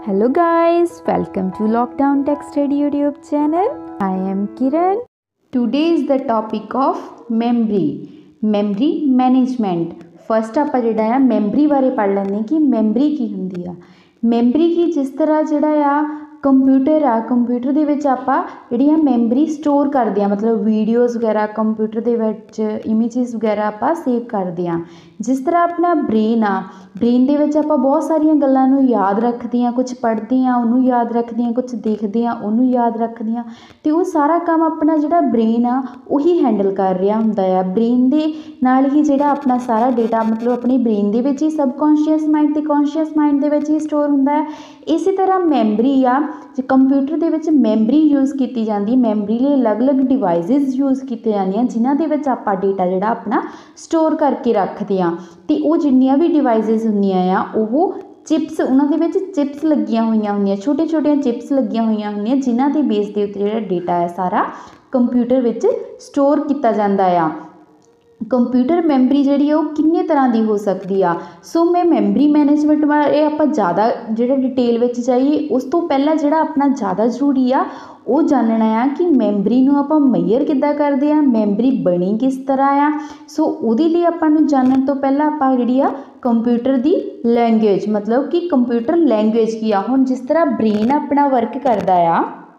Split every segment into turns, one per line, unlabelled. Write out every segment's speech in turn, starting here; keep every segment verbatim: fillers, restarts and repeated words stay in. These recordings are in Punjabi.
Hello guys, welcome to Lockdown Tech Study YouTube channel. I am Kiran. Today is the topic of memory, memory management. First ਆਪਾਂ ਜਿਹੜਾ ਆ ਮੈਮਰੀ ਬਾਰੇ ਪੜ੍ਹ ਲੈਂਦੇ ਕਿ ਮੈਮਰੀ ਕੀ ਹੁੰਦੀ ਆ। ਮੈਮਰੀ ਕੀ ਜਿਸ ਤਰ੍ਹਾਂ ਜਿਹੜਾ ਆ ਕੰਪਿਊਟਰ ਆ, ਕੰਪਿਊਟਰ ਦੇ ਵਿੱਚ ਆਪਾਂ ਜਿਹੜੀਆਂ ਮੈਮਰੀ ਸਟੋਰ ਕਰਦੇ ਹਾਂ, ਮਤਲਬ ਵੀਡੀਓਜ਼ ਵਗੈਰਾ ਕੰਪਿਊਟਰ ਦੇ ਵਿੱਚ ਇਮੇਜਿਸ ਵਗੈਰਾ ਆਪਾਂ ਸੇਵ ਕਰਦੇ ਹਾਂ। ਜਿਸ ਤਰ੍ਹਾਂ ਆਪਣਾ ਬ੍ਰੇਨ ਆ, ਬ੍ਰੇਨ ਦੇ ਵਿੱਚ ਆਪਾਂ ਬਹੁਤ ਸਾਰੀਆਂ ਗੱਲਾਂ ਨੂੰ ਯਾਦ ਰੱਖਦੇ ਹਾਂ, ਕੁਛ ਪੜ੍ਹਦੇ ਹਾਂ ਉਹਨੂੰ ਯਾਦ ਰੱਖਦੇ ਹਾਂ, ਕੁਛ ਦੇਖਦੇ ਹਾਂ ਉਹਨੂੰ ਯਾਦ ਰੱਖਦੇ ਹਾਂ, ਅਤੇ ਉਹ ਸਾਰਾ ਕੰਮ ਆਪਣਾ ਜਿਹੜਾ ਬ੍ਰੇਨ ਆ ਉਹੀ ਹੈਂਡਲ ਕਰ ਰਿਹਾ ਹੁੰਦਾ ਆ। ਬ੍ਰੇਨ ਦੇ ਨਾਲ ਹੀ ਜਿਹੜਾ ਆਪਣਾ ਸਾਰਾ ਡੇਟਾ ਮਤਲਬ ਆਪਣੀ ਬ੍ਰੇਨ ਦੇ ਵਿੱਚ ਹੀ ਸਬਕੌਂਸ਼ੀਅਸ ਮਾਈਂਡ ਅਤੇ ਕੌਂਸ਼ੀਅਸ ਮਾਈਂਡ ਦੇ ਵਿੱਚ ਹੀ ਸਟੋਰ ਹੁੰਦਾ ਹੈ। ਇਸੇ ਤਰ੍ਹਾਂ ਮੈਮਰੀ ਆ, ਜੇ ਕੰਪਿਊਟਰ ਦੇ ਵਿੱਚ ਮੈਮਰੀ ਯੂਜ਼ ਕੀਤੀ ਜਾਂਦੀ, ਮੈਮਰੀ ਲਈ ਅਲੱਗ-ਅਲੱਗ ਡਿਵਾਈਸਿਸ ਯੂਜ਼ ਕੀਤੀਆਂ ਜਾਂਦੀਆਂ ਜਿਨ੍ਹਾਂ ਦੇ ਵਿੱਚ ਆਪਾਂ ਡੇਟਾ ਜਿਹੜਾ ਆਪਣਾ ਸਟੋਰ ਕਰਕੇ ਰੱਖਦੇ ਹਾਂ। ਅਤੇ ਉਹ ਜਿੰਨੀਆਂ ਵੀ ਡਿਵਾਈਸਿਸ ਹੁੰਦੀਆਂ ਆ ਉਹ ਚਿਪਸ, ਉਹਨਾਂ ਦੇ ਵਿੱਚ ਚਿਪਸ ਲੱਗੀਆਂ ਹੋਈਆਂ ਹੁੰਦੀਆਂ, ਛੋਟੇ ਛੋਟੀਆਂ ਚਿਪਸ ਲੱਗੀਆਂ ਹੋਈਆਂ ਹੁੰਦੀਆਂ ਜਿਨ੍ਹਾਂ ਦੇ ਬੇਸ ਦੇ ਉੱਤੇ ਜਿਹੜਾ ਡੇਟਾ ਹੈ ਸਾਰਾ ਕੰਪਿਊਟਰ ਵਿੱਚ ਸਟੋਰ ਕੀਤਾ ਜਾਂਦਾ ਆ। ਕੰਪਿਊਟਰ ਮੈਮਰੀ ਜਿਹੜੀ ਉਹ ਕਿੰਨੇ ਤਰ੍ਹਾਂ ਦੀ ਹੋ ਸਕਦੀ ਆ। ਸੋ ਮੈਂ ਮੈਮਰੀ ਮੈਨੇਜਮੈਂਟ ਬਾਰੇ ਆਪਾਂ ਜ਼ਿਆਦਾ ਜਿਹੜਾ ਡਿਟੇਲ ਵਿੱਚ ਜਾਈਏ ਉਸ ਤੋਂ ਪਹਿਲਾਂ ਜਿਹੜਾ ਆਪਣਾ ਜ਼ਿਆਦਾ ਜ਼ਰੂਰੀ ਆ ਉਹ ਜਾਣਨਾ ਆ ਕਿ ਮੈਮਰੀ ਨੂੰ ਆਪਾਂ ਮੇਜਰ ਕਿੱਦਾਂ ਕਰਦੇ ਆ, ਮੈਮਰੀ ਬਣੀ ਕਿਸ ਤਰ੍ਹਾਂ ਆ। ਸੋ ਉਹਦੇ ਲਈ ਆਪਾਂ ਨੂੰ ਜਾਣਨ ਤੋਂ ਪਹਿਲਾਂ ਆਪਾਂ ਜਿਹੜੀ ਆ ਕੰਪਿਊਟਰ ਦੀ ਲੈਂਗੁਏਜ, ਮਤਲਬ ਕਿ ਕੰਪਿਊਟਰ ਲੈਂਗੁਏਜ ਕੀ ਆ। ਹੁਣ ਜਿਸ ਤਰ੍ਹਾਂ ਬ੍ਰੇਨ ਆਪਣਾ ਵਰਕ ਕਰਦਾ ਆ,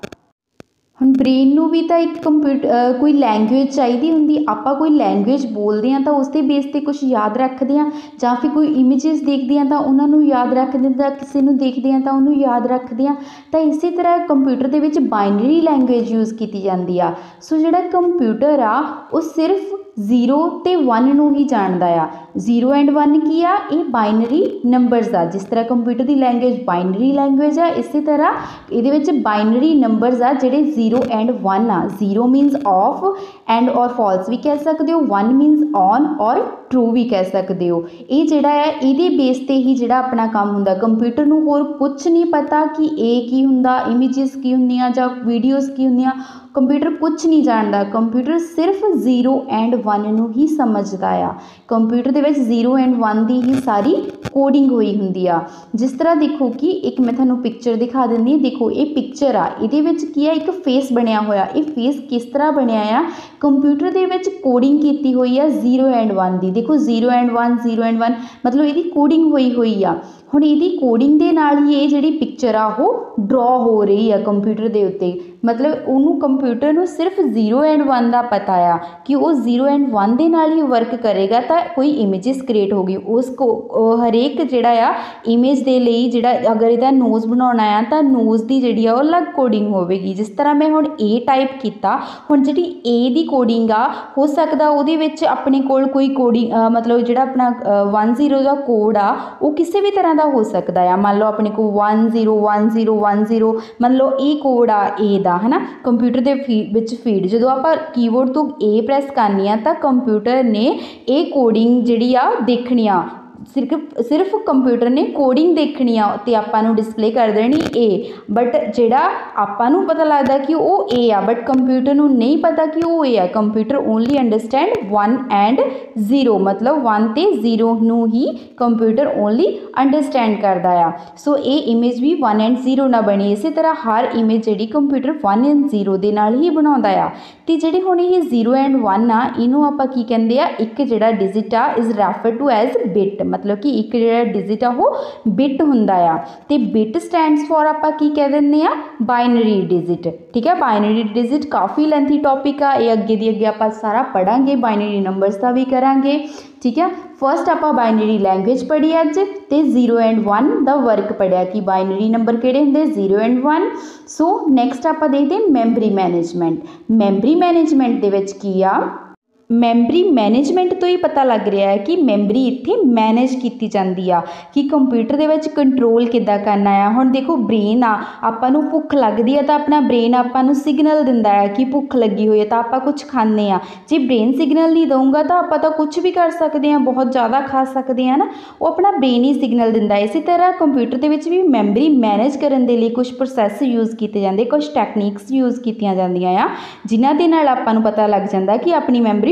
ਹੁਣ ਬ੍ਰੇਨ ਨੂੰ ਵੀ ਤਾਂ ਇੱਕ ਕੰਪਿਊਟਰ ਕੋਈ ਲੈਂਗੁਏਜ ਚਾਹੀਦੀ ਹੁੰਦੀ। ਆਪਾਂ ਕੋਈ ਲੈਂਗੁਏਜ ਬੋਲਦੇ ਹਾਂ ਤਾਂ ਉਸ ਦੇ ਬੇਸ 'ਤੇ ਕੁਛ ਯਾਦ ਰੱਖਦੇ ਹਾਂ, ਜਾਂ ਫਿਰ ਕੋਈ ਇਮੇਜਿਸ ਦੇਖਦੇ ਹਾਂ ਤਾਂ ਉਹਨਾਂ ਨੂੰ ਯਾਦ ਰੱਖਦੇ ਹਾਂ, ਜਾਂ ਕਿਸੇ ਨੂੰ ਦੇਖਦੇ ਹਾਂ ਤਾਂ ਉਹਨੂੰ ਯਾਦ ਰੱਖਦੇ ਹਾਂ। ਤਾਂ ਇਸੇ ਤਰ੍ਹਾਂ ਕੰਪਿਊਟਰ ਦੇ ਵਿੱਚ ਬਾਈਨਰੀ ਲੈਂਗੁਏਜ ਯੂਜ਼ ਕੀਤੀ ਜਾਂਦੀ ਆ। ਸੋ ਜਿਹੜਾ ਕੰਪਿਊਟਰ ਆ ਉਹ ਸਿਰਫ ਜ਼ੀਰੋ ਅਤੇ ਵਨ ਨੂੰ ਹੀ ਜਾਣਦਾ ਆ। ਜ਼ੀਰੋ ਐਂਡ ਵਨ ਕੀ ਆ, ਇਹ ਬਾਈਨਰੀ ਨੰਬਰਸ ਆ। ਜਿਸ ਤਰ੍ਹਾਂ ਕੰਪਿਊਟਰ ਦੀ ਲੈਂਗੁਏਜ ਬਾਈਨਰੀ ਲੈਂਗੁਏਜ ਆ, ਇਸੇ ਤਰ੍ਹਾਂ ਇਹਦੇ ਵਿੱਚ ਬਾਈਨਰੀ ਨੰਬਰਸ ਆ ਜਿਹੜੇ ਜ਼ੀਰੋ ਐਂਡ ਵਨ ਆ। Zero means off and or false ਵੀ ਕਹਿ ਸਕਦੇ ਹੋ, one means on or true ਵੀ ਕਹਿ ਸਕਦੇ ਹੋ। ਇਹ ਜਿਹੜਾ ਹੈ ਇਹਦੇ ਬੇਸ 'ਤੇ ਹੀ ਜਿਹੜਾ ਆਪਣਾ ਕੰਮ ਹੁੰਦਾ। ਕੰਪਿਊਟਰ ਨੂੰ ਹੋਰ ਕੁਛ ਨਹੀਂ ਪਤਾ ਕਿ ਇਹ ਕੀ ਹੁੰਦਾ, ਇਮੇਜਿਸ ਕੀ ਹੁੰਦੀਆਂ ਜਾਂ ਵੀਡੀਓਜ਼ ਕੀ ਹੁੰਦੀਆਂ, ਕੰਪਿਊਟਰ ਕੁਛ ਨਹੀਂ ਜਾਣਦਾ। ਕੰਪਿਊਟਰ ਸਿਰਫ ਜ਼ੀਰੋ ਐਂਡ ਵਨ ਨੂੰ ਹੀ ਸਮਝਦਾ ਆ। ਕੰਪਿਊਟਰ ਦੇ ਵਿੱਚ ਜ਼ੀਰੋ ਐਂਡ ਵਨ ਦੀ ਹੀ ਸਾਰੀ ਕੋਡਿੰਗ ਹੋਈ ਹੁੰਦੀ ਆ। ਜਿਸ ਤਰ੍ਹਾਂ ਦੇਖੋ ਕਿ ਇੱਕ ਮੈਂ ਤੁਹਾਨੂੰ ਪਿਕਚਰ ਦਿਖਾ ਦਿੰਦੀ ਹਾਂ। ਦੇਖੋ ਇਹ ਪਿਕਚਰ ਆ, ਇਹਦੇ ਵਿੱਚ ਕੀ ਆ, ਇੱਕ ਫੇਸ ਬਣਿਆ ਹੋਇਆ। ਇਹ ਫੇਸ ਕਿਸ ਤਰ੍ਹਾਂ ਬਣਿਆ ਆ, ਕੰਪਿਊਟਰ ਦੇ ਵਿੱਚ ਕੋਡਿੰਗ ਕੀਤੀ ਹੋਈ ਆ ਜ਼ੀਰੋ ਐਂਡ ਵਨ ਦੀ। ਦੇਖੋ zero and one, zero and one ਮਤਲਬ ਇਹਦੀ ਕੋਡਿੰਗ ਹੋਈ ਹੋਈ ਆ। ਹੁਣ ਇਹਦੀ ਕੋਡਿੰਗ ਦੇ ਨਾਲ ਹੀ ਇਹ ਜਿਹੜੀ ਪਿਕਚਰ ਆ ਉਹ ਡਰੋ ਹੋ ਰਹੀ ਆ ਕੰਪਿਊਟਰ ਦੇ ਉੱਤੇ। ਮਤਲਬ ਉਹਨੂੰ ਕੰਪਿਊਟਰ ਨੂੰ ਸਿਰਫ ਜ਼ੀਰੋ ਐਂਡ ਵਨ ਦਾ ਪਤਾ ਆ ਕਿ ਉਹ ਜ਼ੀਰੋ ਐਂਡ ਵਨ ਦੇ ਨਾਲ ਹੀ ਵਰਕ ਕਰੇਗਾ ਤਾਂ ਕੋਈ ਇਮੇਜਿਸ ਕ੍ਰੀਏਟ ਹੋ ਗਈ। ਉਸ ਕੋ ਹਰੇਕ ਜਿਹੜਾ ਆ ਇਮੇਜ ਦੇ ਲਈ ਜਿਹੜਾ ਅਗਰ ਇਹਦਾ ਨੋਜ਼ ਬਣਾਉਣਾ ਆ ਤਾਂ ਨੋਜ਼ ਦੀ ਜਿਹੜੀ ਆ ਉਹ ਅਲੱਗ ਕੋਡਿੰਗ ਹੋਵੇਗੀ। ਜਿਸ ਤਰ੍ਹਾਂ ਮੈਂ ਹੁਣ ਏ ਟਾਈਪ ਕੀਤਾ, ਹੁਣ ਜਿਹੜੀ ਏ ਦੀ ਕੋਡਿੰਗ ਆ ਹੋ ਸਕਦਾ ਉਹਦੇ ਵਿੱਚ ਆਪਣੇ ਕੋਲ ਕੋਈ ਕੋਡਿੰਗ ਮਤਲਬ ਜਿਹੜਾ ਆਪਣਾ ਵਨ ਜ਼ੀਰੋ ਦਾ ਕੋਡ ਆ ਉਹ ਕਿਸੇ ਵੀ ਤਰ੍ਹਾਂ ਦਾ ਹੋ ਸਕਦਾ ਆ। ਮੰਨ ਲਓ ਆਪਣੇ ਕੋਲ one zero one zero one zero ਮੰਨ ਲਓ ਇਹ ਕੋਡ ਆ ਏ ਦਾ, ਹੈ ਨਾ। ਕੰਪਿਊਟਰ ਦੇ ਫੀ ਵਿੱਚ ਫੀਡ ਜਦੋਂ ਆਪਾਂ ਕੀਬੋਰਡ ਤੋਂ ਏ ਪ੍ਰੈਸ ਕਰਨੀ ਆ ਤਾਂ ਕੰਪਿਊਟਰ ਨੇ ਇਹ ਕੋਡਿੰਗ ਜਿਹੜੀ ਆ ਦੇਖਣੀ ਆ। ਸਿਰਫ ਸਿਰਫ ਕੰਪਿਊਟਰ ਨੇ ਕੋਡਿੰਗ ਦੇਖਣੀ ਆ ਅਤੇ ਆਪਾਂ ਨੂੰ ਡਿਸਪਲੇ ਕਰ ਦੇਣੀ ਏ। ਬਟ ਜਿਹੜਾ ਆਪਾਂ ਨੂੰ ਪਤਾ ਲੱਗਦਾ ਕਿ ਉਹ ਏ ਆ, ਬਟ ਕੰਪਿਊਟਰ ਨੂੰ ਨਹੀਂ ਪਤਾ ਕਿ ਉਹ ਏ ਆ। Computer only understand one and zero, ਮਤਲਬ ਵਨ ਅਤੇ ਜ਼ੀਰੋ ਨੂੰ ਹੀ ਕੰਪਿਊਟਰ ਓਨਲੀ ਅੰਡਰਸਟੈਂਡ ਕਰਦਾ ਆ। ਸੋ ਇਹ ਇਮੇਜ ਵੀ ਵਨ ਐਂਡ ਜ਼ੀਰੋ ਨਾਲ ਬਣੀ। ਇਸੇ ਤਰ੍ਹਾਂ ਹਰ ਇਮੇਜ ਜਿਹੜੀ ਕੰਪਿਊਟਰ ਵਨ ਐਂਡ ਜ਼ੀਰੋ ਦੇ ਨਾਲ ਹੀ ਬਣਾਉਂਦਾ ਆ। ਅਤੇ ਜਿਹੜੇ ਹੁਣ ਇਹ ਜ਼ੀਰੋ ਐਂਡ ਵਨ ਆ ਇਹਨੂੰ ਆਪਾਂ ਕੀ ਕਹਿੰਦੇ ਆ, ਇੱਕ ਜਿਹੜਾ ਡਿਜਿਟ ਆ is refer to as bit, ਮਤਲਬ ਕਿ ਇੱਕ ਜਿਹੜਾ ਡਿਜਿਟ ਆ ਉਹ ਬਿਟ ਹੁੰਦਾ ਆ। ਅਤੇ ਬਿਟ ਸਟੈਂਡਸ ਫੋਰ ਆਪਾਂ ਕੀ ਕਹਿ ਦਿੰਦੇ ਆ, ਬਾਈਨਰੀ ਡਿਜਿਟ। ਠੀਕ ਹੈ, ਬਾਈਨਰੀ ਡਿਜਿਟ ਕਾਫੀ ਲੈਂਥੀ ਟੌਪਿਕ ਆ, ਇਹ ਅੱਗੇ ਦੀ ਅੱਗੇ ਆਪਾਂ ਸਾਰਾ ਪੜ੍ਹਾਂਗੇ, ਬਾਈਨਰੀ ਨੰਬਰਸ ਦਾ ਵੀ ਕਰਾਂਗੇ। ਠੀਕ ਹੈ, ਫਸਟ ਆਪਾਂ ਬਾਈਨਰੀ ਲੈਂਗੁਏਜ ਪੜ੍ਹੀ ਅੱਜ ਅਤੇ ਜ਼ੀਰੋ ਐਂਡ ਵਨ ਦਾ ਵਰਕ ਪੜ੍ਹਿਆ ਕਿ ਬਾਈਨਰੀ ਨੰਬਰ ਕਿਹੜੇ ਹੁੰਦੇ, zero and one. So next ਆਪਾਂ ਦੇਖਦੇ ਮੈਮਰੀ ਮੈਨੇਜਮੈਂਟ। ਮੈਮਰੀ ਮੈਨੇਜਮੈਂਟ ਦੇ ਵਿੱਚ ਕੀ ਆ, ਮੈਮਰੀ ਮੈਨੇਜਮੈਂਟ ਤੋਂ ਹੀ ਪਤਾ ਲੱਗ ਰਿਹਾ ਹੈ ਕਿ ਮੈਮਰੀ ਇੱਥੇ ਮੈਨੇਜ ਕੀਤੀ ਜਾਂਦੀ ਆ ਕਿ ਕੰਪਿਊਟਰ ਦੇ ਵਿੱਚ ਕੰਟਰੋਲ ਕਿੱਦਾਂ ਕਰਨਾ ਆ। ਹੁਣ ਦੇਖੋ ਬ੍ਰੇਨ ਆ, ਆਪਾਂ ਨੂੰ ਭੁੱਖ ਲੱਗਦੀ ਆ ਤਾਂ ਆਪਣਾ ਬ੍ਰੇਨ ਆਪਾਂ ਨੂੰ ਸਿਗਨਲ ਦਿੰਦਾ ਹੈ ਕਿ ਭੁੱਖ ਲੱਗੀ ਹੋਈ ਹੈ ਤਾਂ ਆਪਾਂ ਕੁਝ ਖਾਂਦੇ ਹਾਂ। ਜੇ ਬ੍ਰੇਨ ਸਿਗਨਲ ਨਹੀਂ ਦਊਗਾ ਤਾਂ ਆਪਾਂ ਤਾਂ ਕੁਝ ਵੀ ਕਰ ਸਕਦੇ ਹਾਂ, ਬਹੁਤ ਜ਼ਿਆਦਾ ਖਾ ਸਕਦੇ ਹਾਂ ਨਾ, ਉਹ ਆਪਣਾ ਬ੍ਰੇਨ ਹੀ ਸਿਗਨਲ ਦਿੰਦਾ। ਇਸੇ ਤਰ੍ਹਾਂ ਕੰਪਿਊਟਰ ਦੇ ਵਿੱਚ ਵੀ ਮੈਮਰੀ ਮੈਨੇਜ ਕਰਨ ਦੇ ਲਈ ਕੁਝ ਪ੍ਰੋਸੈਸ ਯੂਜ਼ ਕੀਤੇ ਜਾਂਦੇ, ਕੁਝ ਟੈਕਨੀਕਸ ਯੂਜ਼ ਕੀਤੀਆਂ ਜਾਂਦੀਆਂ ਆ ਜਿਨ੍ਹਾਂ ਦੇ ਨਾਲ ਆਪਾਂ ਨੂੰ ਪਤਾ ਲੱਗ ਜਾਂਦਾ ਕਿ ਆਪਣੀ ਮੈਮਰੀ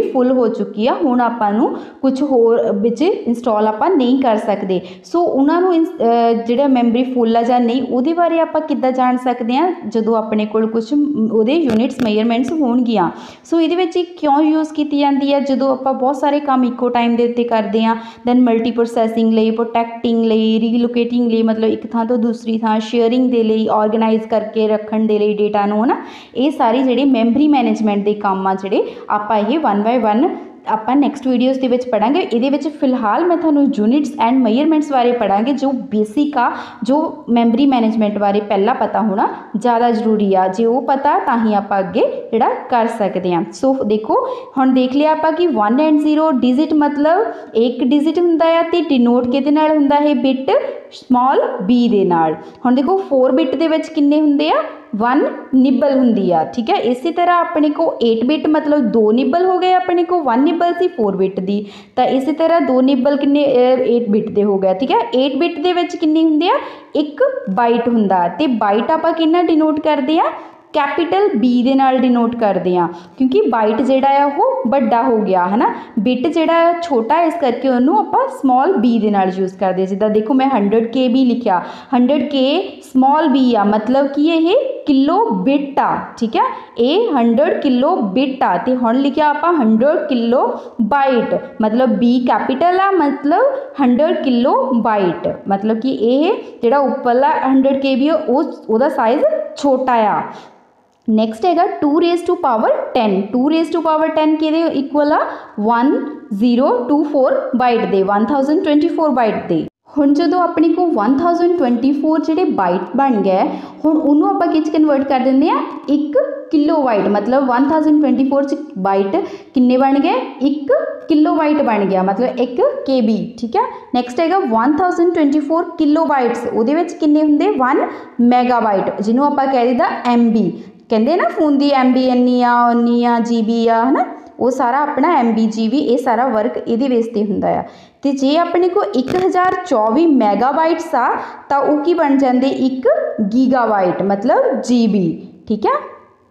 फुल हो चुकी है, हुण आपां नूं कुछ होर विच इंस्टॉल आपां नहीं कर सकते। सो उन्हां नूं जिहड़ा मैमरी फुल है जां नहीं उहदे बारे आपां किद्दां जाण सकदे हां, जदों अपने कोल कुछ उहदे यूनिट्स मेजरमेंट्स होणगियां। सो इहदे विच क्यों यूज़ कीती जांदी है, जदों आपां बहुत सारे काम इक्को टाइम दे उत्ते करदे हां, दैन मल्टी प्रोसैसिंग लई, प्रोटैक्टिंग लई, रीलोकेटिंग लई, मतलब एक थां तो दूसरी थां, शेयरिंग दे लई, ऑर्गेनाइज करके रखण दे लई डेटा नूं, है ना। ये सारी जिहड़ी मैमरी मैनेजमेंट दे काम आ जिहड़े आपां ये वन बाय वन ਆਪਾਂ ਨੈਕਸਟ ਵੀਡੀਓਜ਼ ਦੇ ਵਿੱਚ ਪੜਾਂਗੇ। ਇਹਦੇ ਵਿੱਚ ਫਿਲਹਾਲ ਮੈਂ ਤੁਹਾਨੂੰ ਯੂਨਿਟਸ ਐਂਡ ਮੇਜਰਮੈਂਟਸ ਬਾਰੇ ਪੜਾਂਗੇ, ਜੋ ਬੇਸਿਕ ਆ, ਜੋ ਮੈਮਰੀ ਮੈਨੇਜਮੈਂਟ ਬਾਰੇ ਪਹਿਲਾਂ ਪਤਾ ਹੋਣਾ ਜ਼ਿਆਦਾ ਜ਼ਰੂਰੀ ਆ। ਜੇ ਉਹ ਪਤਾ ਤਾਂ ਹੀ ਆਪਾਂ ਅੱਗੇ ਜਿਹੜਾ ਕਰ ਸਕਦੇ ਹਾਂ। ਸੋ ਦੇਖੋ ਹੁਣ ਦੇਖ ਲਿਆ ਆਪਾਂ ਕਿ वन ਐਂਡ ਜ਼ੀਰੋ ਡਿਜਿਟ ਮਤਲਬ ਇੱਕ ਡਿਜਿਟ ਹੁੰਦਾ ਆ ਤੇ ਡਿਨੋਟ ਕਿਹਦੇ ਨਾਲ ਹੁੰਦਾ ਹੈ, ਬਿਟ ਸਮਾਲ b ਦੇ ਨਾਲ। ਹੁਣ ਦੇਖੋ फोर ਬਿਟ ਦੇ ਵਿੱਚ ਕਿੰਨੇ ਹੁੰਦੇ ਆ, वन निबल ਹੁੰਦੀ ਆ, ठीक है। इसी तरह अपने को एट बिट मतलब दो निबल हो गए, अपने को वन निबल सी फोर बिट दी, तो इसी तरह दो निबल किन्ने एट बिट दे हो गए, ठीक है। एट बिट दे विच किन्ने हुंदे आ, एक बाइट हुंदा, ते बाइट आपां किन्ना डिनोट करदे आ, कैपिटल बी दे नाल डिनोट करते हैं, क्योंकि बाइट जिहड़ा है वो बड़ा हो गया है ना, बिट जिहड़ा है छोटा, इस करके उन्होंने आपां स्मॉल बी दे नाल यूज़ करते हैं। जिद्दां देखो मैं हंड्रड के बी लिखा, हंड्रड के स्मॉल बी आ, मतलब कि ये किलो बिट आ, ठीक है। ये हंड्रड किलो बिट आ, ते हुण लिखिया आपां हंड्रड किलो बाइट, मतलब बी कैपिटल आ, मतलब हंड्रड किलो बाइट, मतलब कि ये जिहड़ा उपरला हंड्रड के बी उहदा साइज़ छोटा आ। नैक्सट है two raise to power ten, two raise to power ten के इक्वल आ one zero two four byte दे, one thousand twenty four byte दे। हुण जो अपने को वन थाउजेंड ट्वेंटी फोर जिहड़े बाइट बन गए, हुण उहनूं आपां किस कन्वर्ट कर दिंदे आ, एक किलो बाइट, मतलब वन थाउजेंड ट्वेंटी फोर च बाइट किन्ने बन गए, एक किलो बाइट बन गया, मतलब एक के बी, ठीक है। नैक्सट है one thousand twenty four kilo bytes, उहदे विच किन्ने हुंदे, वन मैगाबाइट, जिन्हों आपां कह दीदा एम बी, कहते ना फोन की एम बी इन्नी आ, उन्नी आ, जी बी आ, है ना, वो सारा अपना एम बी जी बी ये सारा वर्क ये बेस पर होंगे। तो जे अपने को एक हज़ार चौबी मैगाबाइट्स आ तो वो की बन जाते एक गीगाबाइट, मतलब जी बी, ठीक है।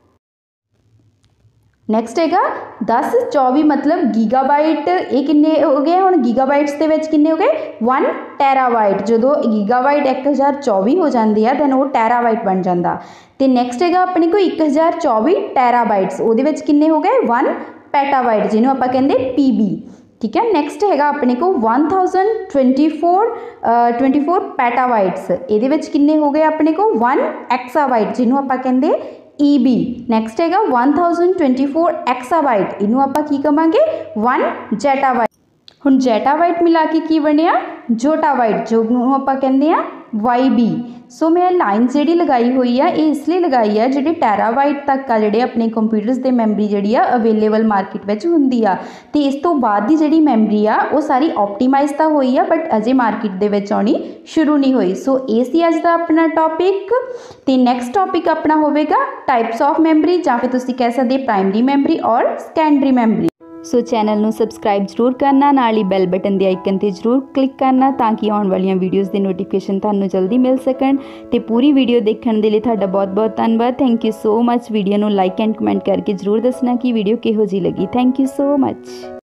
नैक्सट है दस चौबी मतलब गीगाबाइट, ये किन्ने हो गए, हुण गीगाबाइट्स के विच किन्ने हो गए, वन टैराबाइट। जो गीगाबाइट एक हज़ार चौबी हो जाती है दैन वो टैराबाइट बन जाता। तो नैक्सट है अपने को एक हज़ार चौबी टैराबाइट्स, उहदे विच किन्ने हो गए, वन पैटाबाइट, जिन्हों आपां कहंदे पी बी, ठीक है। नैक्सट है अपने को one thousand twenty four twenty four petabytes, ये विच किन्ने हो गए अपने को, वन एक्साबाइट, जिन्हों आपां कहंदे ई बी। नैक्सट है one thousand twenty four exabyte, इनू आपां की कहांगे, वन जेटाबाइट। हुण जेटाबाइट मिला के की बनिया, जोटाबाइट, जो आपां कहंदे आ वाई बी। सो मैं लाइन जी लगाई हुई है ये इसलिए लगाई है, जी टैराबाइट तक आ जोड़े अपने कंप्यूटर्स की मैमरी जी अवेलेबल मार्केट में होंगी आ, तो इस तो बाद की जी मैमरी आ वो सारी ऑप्टीमाइज तो हुई है, बट अजे मार्केट के आनी शुरू नहीं हुई। सो ये सी अज का अपना टॉपिक। तो नैक्सट टॉपिक अपना होगा टाइप्स ऑफ मैमरी, या फिर तुम कह सकते प्राइमरी मैमरी और सैकेंडरी मैमरी। सो चैनल ਨੂੰ सबसक्राइब जरूर करना, नाल ही बैल बटन के आइकन पर जरूर क्लिक करना, ताकि आने वाली वीडियोज़ के नोटिफिकेशन तुहानू जल्दी मिल सकन। तो पूरी वीडियो देखने के लिए तुहाडा बहुत बहुत धन्यवाद। Thank you so much. Video को लाइक एंड कमेंट करके जरूर दसना कि वीडियो किहो जी लगी। Thank you so much.